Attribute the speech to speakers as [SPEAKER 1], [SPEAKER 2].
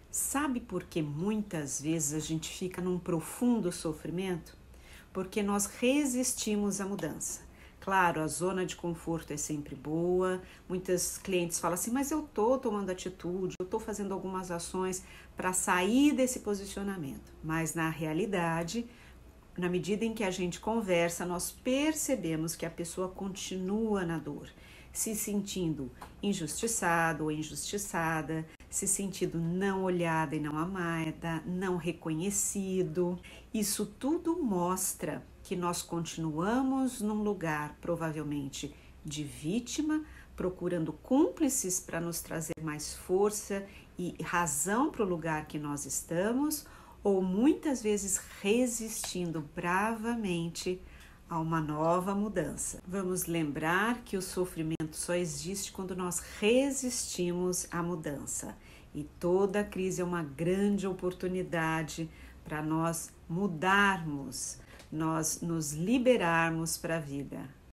[SPEAKER 1] Sabe por que muitas vezes a gente fica num profundo sofrimento? Porque nós resistimos à mudança. Claro, a zona de conforto é sempre boa. Muitos clientes falam assim, mas eu estou tomando atitude, eu estou fazendo algumas ações para sair desse posicionamento. Mas na realidade, na medida em que a gente conversa, nós percebemos que a pessoa continua na dor, se sentindo injustiçado ou injustiçada, se sentindo não olhada e não amada, não reconhecido. Isso tudo mostra que nós continuamos num lugar provavelmente de vítima, procurando cúmplices para nos trazer mais força e razão para o lugar que nós estamos, ou muitas vezes resistindo bravamente a uma nova mudança. Vamos lembrar que o sofrimento só existe quando nós resistimos à mudança. E toda crise é uma grande oportunidade para nós mudarmos, nós nos liberarmos para a vida.